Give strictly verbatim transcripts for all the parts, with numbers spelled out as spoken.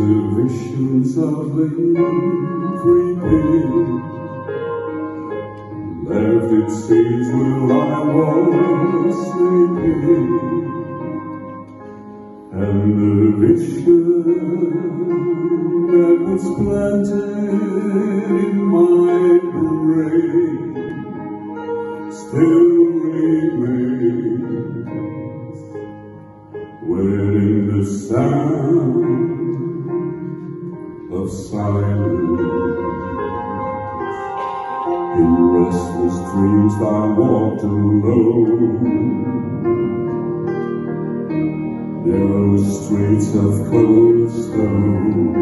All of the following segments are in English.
the visions of the creeping left its seeds while I was sleeping, and the vision that was planted in my brain still remains, waiting the sound of silence. In restless dreams I walked alone, narrow streets of cobblestone,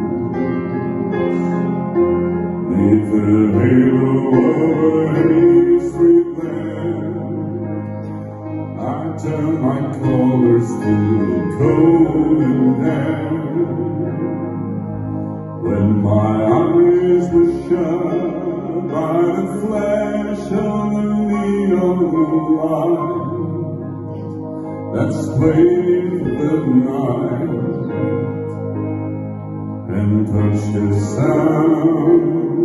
neath the halo of a street lamp, I turned my colors to the cold and damp. When my eyes were shut by the flash of the neon light that splayed the night and touched the sound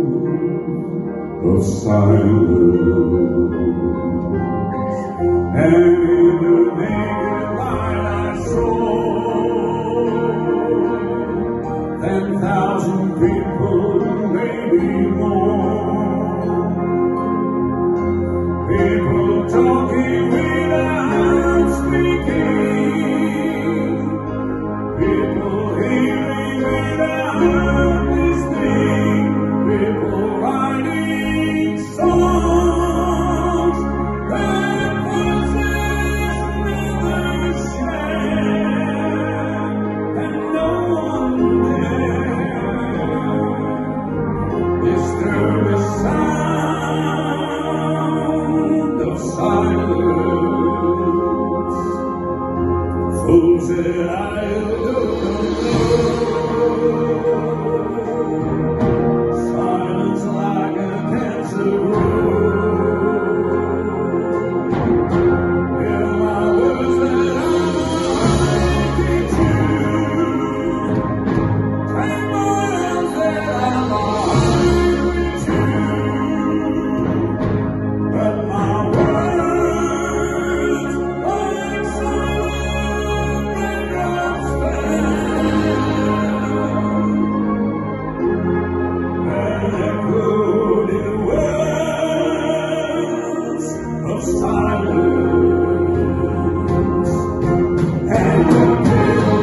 of silence, and in the naked light I saw ten thousand people, maybe more, people talking without speaking, people hearing without listening, people writing songs that possess never share, and no one there disturb the sound of silence. Fools said I don't know, silence like a cancer grows. Hear my words that I teach you, take my hands that I reach you, but my words like silent raindrops fell, and echoed in wells of silence, and the people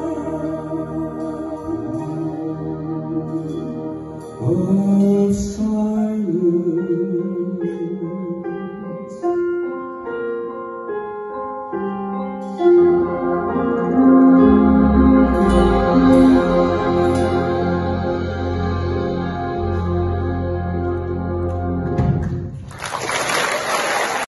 of silence.